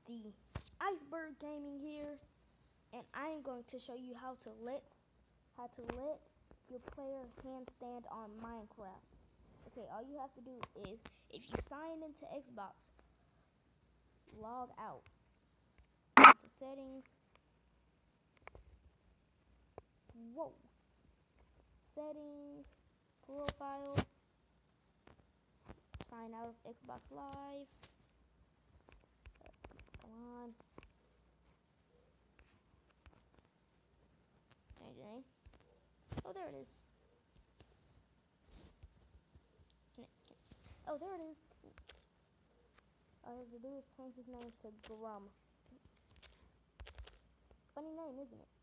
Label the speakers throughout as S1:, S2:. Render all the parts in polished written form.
S1: the Iceberg Gaming here, and I am going to show you how to let your player handstand on Minecraft. Okay, all you have to do is, if you sign into Xbox, log out to settings. Whoa, settings, profile, sign out of Xbox Live. Come on. Change the name. Oh, there it is. Oh, there it is. All I have to do is change his name to Grum. Funny name, isn't it?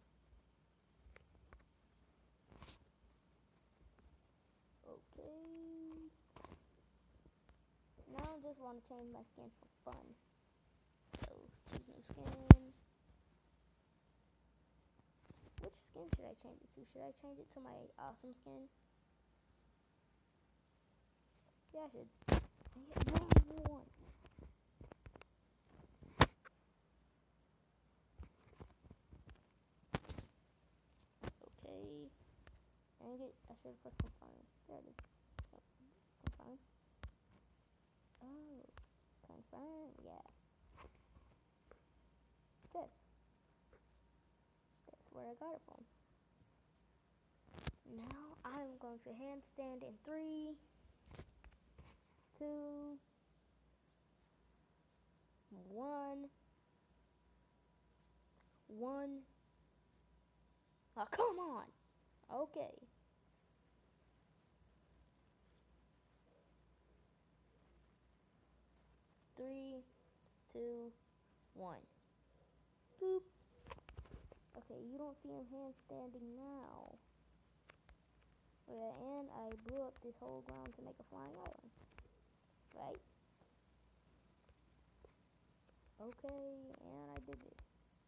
S1: Okay. Now I just want to change my skin for fun. So, choose new skin. Which skin should I change it to? Should I change it to my awesome skin? Yeah, I should. I get one. Okay. I should have pressed confirm. There it is. Oh, confirm. Oh, confirm. Yeah. Test. That's where I got it from. Now I'm going to handstand in 3, 2, 1. Oh, come on. Okay. 3, 2, 1. Boop. Okay, you don't see him handstanding now. Yeah, and I blew up this whole ground to make a flying island. Right? Okay, and I did this.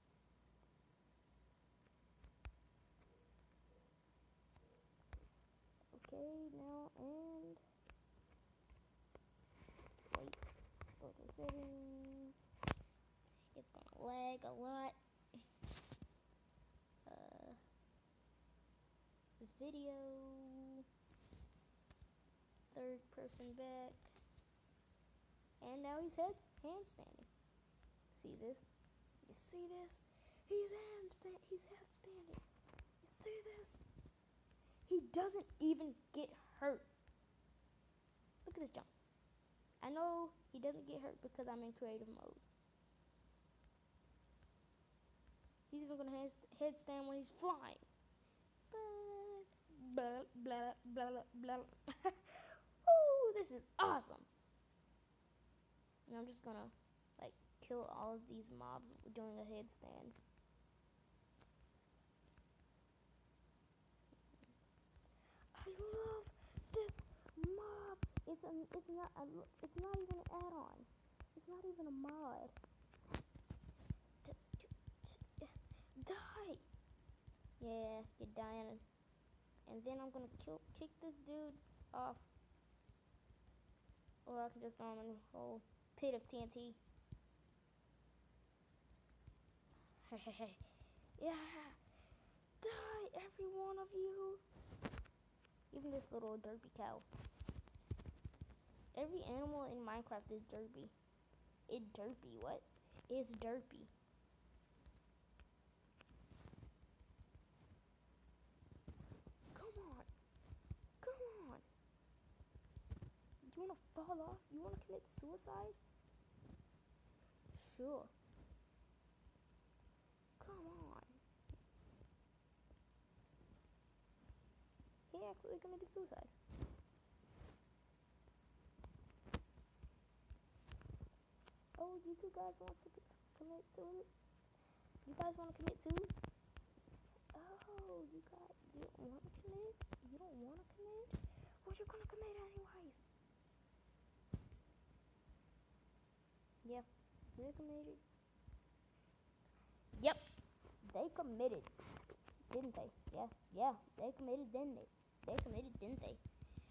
S1: Okay, now and wait. Go to settings. It's gonna lag a lot. Video. Third person back. And now he's handstanding. See this? You see this? He's handstanding. You see this? He doesn't even get hurt. Look at this jump. I know he doesn't get hurt because I'm in creative mode. He's even gonna headstand when he's flying. Blah blah blah blah blah. Ooh, this is awesome. And I'm just gonna like kill all of these mobs doing a headstand. I love this mob. It's not even an add-on. It's not even a mod. Die. Yeah, you're dying. And then I'm gonna kick this dude off. Or I can just throw him in a whole pit of TNT. Yeah. Die, every one of you. Even this little derpy cow. Every animal in Minecraft is derpy. It's derpy, what? It's derpy. Come on. You wanna fall off? You wanna commit suicide? Sure. Come on. He actually committed suicide. Oh, you two guys want to commit suicide? You guys want to commit too? Oh, you don't want to commit? You don't want to commit? Well, you're gonna commit anyways. Yeah, they committed. Yep, they committed, didn't they? Yeah, they committed, didn't they? They committed, didn't they?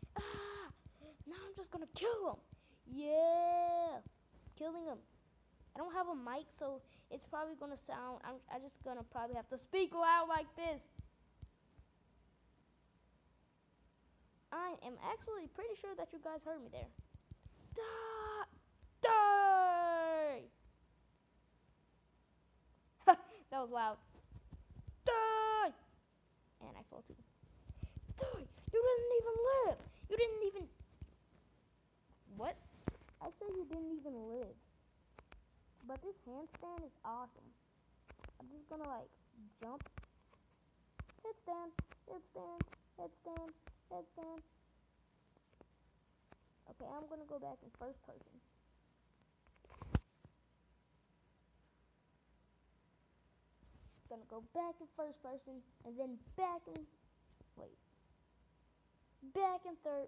S1: Ah! Now I'm just gonna kill them. Yeah, killing them. I don't have a mic, so it's probably gonna sound. I'm just gonna probably have to speak loud like this. I am actually pretty sure that you guys heard me there. Die! That was loud. Die! And I fell too. Die! You didn't even live! You didn't even... What? I said you didn't even live. But this handstand is awesome. I'm just gonna like jump. Headstand, headstand, headstand, headstand. Okay, I'm gonna go back in first person. Gonna go back in first person and then back in back in third,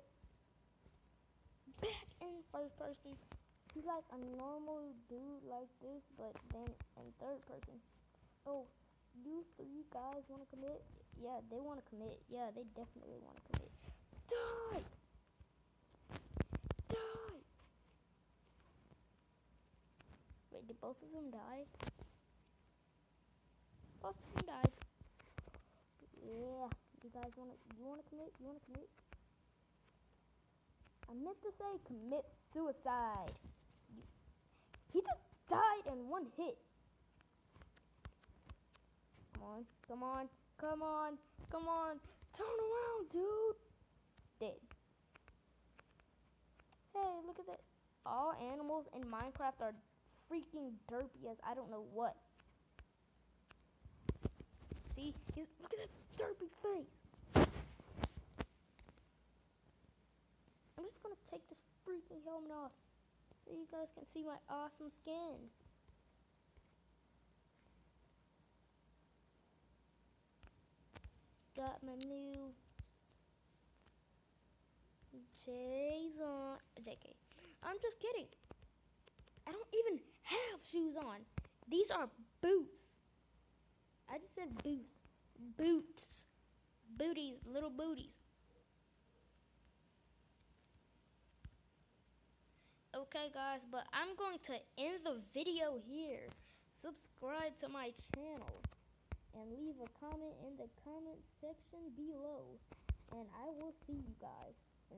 S1: back in first person. He's like a normal dude like this, but then in third person. Oh, you three guys want to commit? Yeah, they want to commit. Yeah, they definitely want to commit. Die! Die! Wait, did both of them die? Both of them died. Yeah, you guys want to? You want to commit? You want to commit? I meant to say commit suicide. He just died in one hit. Come on, come on, come on, come on. Turn around, dude. Dead. Hey, look at that. All animals in Minecraft are freaking derpy as I don't know what. See? Look at that derpy face. I'm just gonna take this freaking helmet off so you guys can see my awesome skin. Got my new Jason. JK. I'm just kidding. I don't even have shoes on. These are boots. I just said boots. Boots. Booties. Little booties. Okay, guys, but I'm going to end the video here. Subscribe to my channel and leave a comment in the comment section below. And I will see you guys in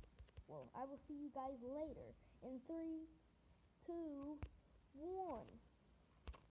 S1: I will see you guys later in 3, 2, 1.